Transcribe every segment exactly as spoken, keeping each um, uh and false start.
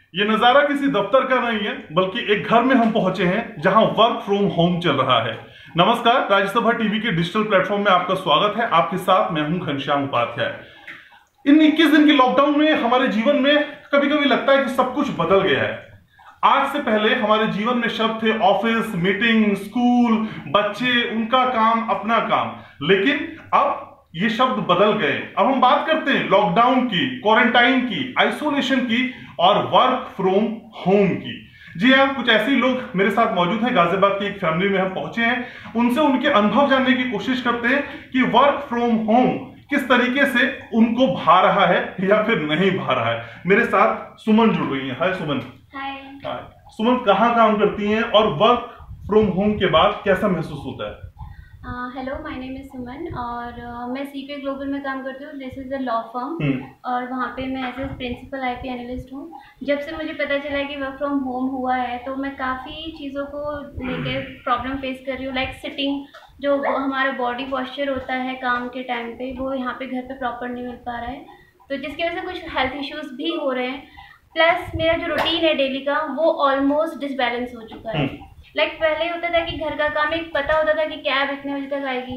ये नजारा किसी दफ्तर का नहीं है, बल्कि एक घर में हम पहुंचे हैं जहां वर्क फ्रॉम होम चल रहा है। नमस्कार, राज्यसभा टीवी के डिजिटल प्लेटफॉर्म में आपका स्वागत है। आपके साथ मैं हूं घनश्याम उपाध्याय। इन इक्कीस दिन के लॉकडाउन में हमारे जीवन में कभी कभी लगता है कि सब कुछ बदल गया है। आज से पहले हमारे जीवन में शब्द थे ऑफिस, मीटिंग, स्कूल, बच्चे, उनका काम, अपना काम, लेकिन अब ये शब्द बदल गए। अब हम बात करते हैं लॉकडाउन की, क्वारंटाइन की, आइसोलेशन की और वर्क फ्रॉम होम की। जी हाँ, कुछ ऐसे ही लोग मेरे साथ मौजूद हैं। गाजियाबाद की एक फैमिली में हम पहुंचे हैं, उनसे उनके अनुभव जानने की कोशिश करते हैं कि वर्क फ्रॉम होम किस तरीके से उनको भा रहा है या फिर नहीं भा रहा है। मेरे साथ सुमन जुड़ रही है। हाय सुमन। हाय। हाय सुमन, कहाँ काम करती हैं और वर्क फ्रॉम होम के बाद कैसा महसूस होता है? Hello, my name is Suman और uh, मैं सीपीए ग्लोबल में काम करती हूँ। This is a law firm और वहाँ पे मैं as a principal IP analyst हूँ। जब से मुझे पता चला है कि वर्क फ्रॉम होम हुआ है तो मैं काफ़ी चीज़ों को लेकर प्रॉब्लम फेस कर रही हूँ। लाइक सिटिंग, जो हमारा बॉडी पॉस्चर होता है काम के टाइम पे, वो यहाँ पे घर पे प्रॉपर नहीं मिल पा रहा है, तो जिसकी वजह से कुछ हेल्थ इश्यूज़ भी हो रहे हैं। प्लस मेरा जो रूटीन है डेली का, वो ऑलमोस्ट डिसबैलेंस हो चुका है। लाइक like, पहले होता था कि घर का काम एक पता होता था कि कैब इतने बजे तक आएगी,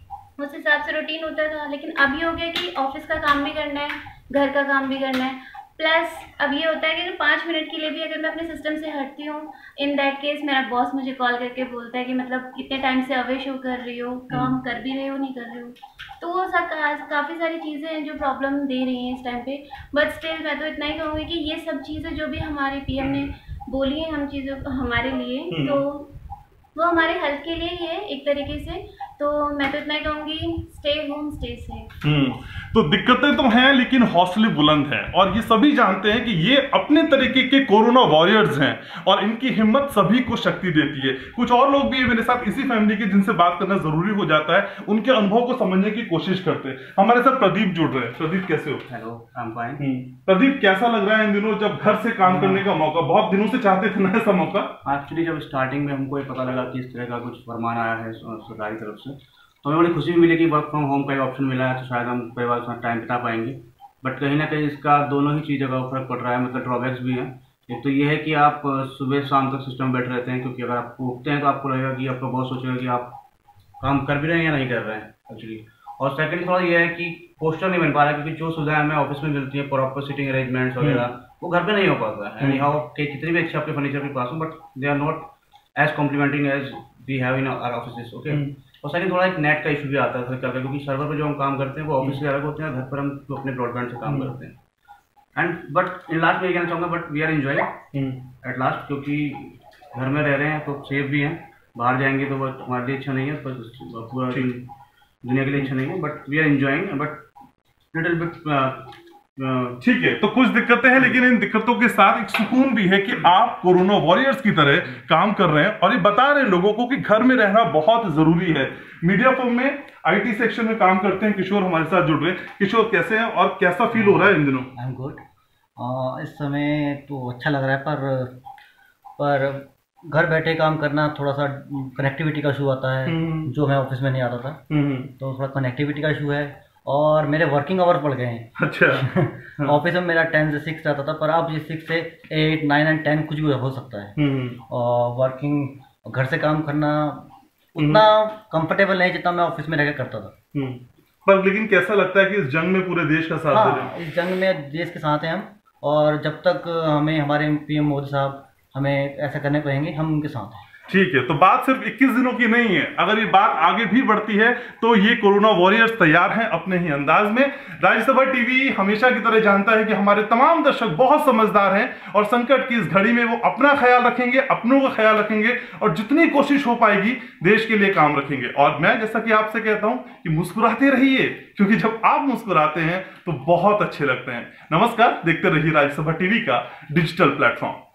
उस हिसाब से रूटीन होता था। लेकिन अभी हो गया कि ऑफिस का काम भी करना है, घर का काम भी करना है। प्लस अब ये होता है कि अगर पाँच मिनट के लिए भी अगर मैं अपने सिस्टम से हटती हूँ, इन दैट केस मेरा बॉस मुझे कॉल करके बोलता है कि मतलब कितने टाइम से अवे शो कर रही हो, काम कर भी रही हो नहीं कर रही हो। तो वो सब काफ़ी सारी चीज़ें हैं जो प्रॉब्लम दे रही हैं इस टाइम पे। बट स्टिल मैं तो इतना ही कहूँगी कि ये सब चीज़ें जो भी हमारे पीएम ने बोली है हम चीज़ों को हमारे लिए, तो वो हमारे हेल्थ के लिए ही है एक तरीके से। तो मैं तो इतना ही कहूँगी, स्टे होम स्टे सेफ। हम्म तो दिक्कतें तो हैं, लेकिन हौसले बुलंद हैं और ये सभी जानते हैं कि ये अपने तरीके के कोरोना वॉरियर्स हैं और इनकी हिम्मत सभी को शक्ति देती है। कुछ और लोग भी है मेरे साथ इसी फैमिली के, जिनसे बात करना जरूरी हो जाता है, उनके अनुभव को समझने की कोशिश करते हैं। हमारे साथ प्रदीप जुड़ रहे हैं। प्रदीप, कैसे हो? Hello, I am fine. Pradeep, कैसा लग रहा है इन दिनों जब घर से काम करने का मौका? बहुत दिनों से चाहते थे ना ऐसा मौका। एक्चुअली जब स्टार्टिंग में हमको ये पता लगा कि इस तरह का कुछ फरमान आया है सरकारी तरफ से, तो हमें बड़ी खुशी भी मिली कि वर्क फ्रॉम होम का ऑप्शन मिला है, तो शायद हम परिवार के साथ टाइम बिता पाएंगे। बट कहीं ना कहीं इसका दोनों ही चीज़ों का फर्क पड़ रहा है, मतलब ड्रॉबैक्स भी हैं। एक तो ये है कि आप सुबह शाम तक सिस्टम बैठे रहते हैं, क्योंकि अगर आप उठते हैं तो आपको लगेगा कि आपका बॉस सोचेगा कि आप काम कर भी रहे हैं या नहीं कर रहे हैं एक्चुअली। और सेकंड थोड़ा ये है कि पोस्टर नहीं बन पा रहा है, क्योंकि जो सुविधाएं हमें ऑफिस में मिलती है, प्रॉपर सिटिंग अरेंजमेंट्स वगैरह, वो घर पे नहीं हो पाता है। हाउ कितनी भी अच्छे आपके फर्नीचर के पास हो, but they are not as complimenting as we have in our offices. Okay. और सेकंड थोड़ा एक नेट का इशू भी आता है करके, क्योंकि सर्वर पर जो हम काम करते हैं वो ऑफिस से अलग होते हैं, घर पर हम तो अपने ब्रॉडबैंड से काम करते हैं। एंड बट इन लास्ट में ये कहना चाहूँगा, but we are enjoying at last, क्योंकि घर में रह रहे हैं तो सेफ भी हैं। बाहर जाएंगे तो वो हमारे लिए अच्छा नहीं है, पर पूरा दुनिया के लिए अच्छा नहीं है, but we are enjoying. But little bit ठीक है। तो कुछ दिक्कतें हैं, लेकिन इन दिक्कतों के साथ एक सुकून भी है कि आप कोरोना वॉरियर्स की तरह काम कर रहे हैं और ये बता रहे हैं लोगों को कि घर में रहना बहुत जरूरी है। मीडिया फर्म में आईटी सेक्शन में काम करते हैं किशोर हमारे साथ जुड़ रहे हैं। किशोर, कैसे हैं और कैसा फील हो रहा है इन दिनों? I am good. इस समय तो अच्छा लग रहा है, पर पर घर बैठे काम करना थोड़ा सा कनेक्टिविटी का इशू आता है, जो मैं ऑफिस में नहीं आता था, तो थोड़ा कनेक्टिविटी का इशू है। और मेरे वर्किंग आवर बढ़ गए हैं। अच्छा। ऑफिस में मेरा टेन से सिक्स रहता था, पर अब ये सिक्स से एट नाइन एंड टेन कुछ भी हो सकता है। और वर्किंग घर से काम करना उतना कंफर्टेबल नहीं जितना मैं ऑफिस में रहकर करता था। पर लेकिन कैसा लगता है कि इस जंग में पूरे देश का साथ हाँ, दे रहे हैं? इस जंग में देश के साथ हैं हम, और जब तक हमें हमारे पीएम मोदी साहब हमें ऐसा करने पड़ेंगे, हम उनके साथ हैं। ठीक है। तो बात सिर्फ इक्कीस दिनों की नहीं है, अगर ये बात आगे भी बढ़ती है तो ये कोरोना वॉरियर्स तैयार हैं अपने ही अंदाज में। राज्यसभा टीवी हमेशा की तरह जानता है कि हमारे तमाम दर्शक बहुत समझदार हैं और संकट की इस घड़ी में वो अपना ख्याल रखेंगे, अपनों का ख्याल रखेंगे और जितनी कोशिश हो पाएगी देश के लिए काम रखेंगे। और मैं जैसा कि आपसे कहता हूं कि मुस्कुराते रहिए, क्योंकि जब आप मुस्कुराते हैं तो बहुत अच्छे लगते हैं। नमस्कार, देखते रहिए राज्यसभा टीवी का डिजिटल प्लेटफॉर्म।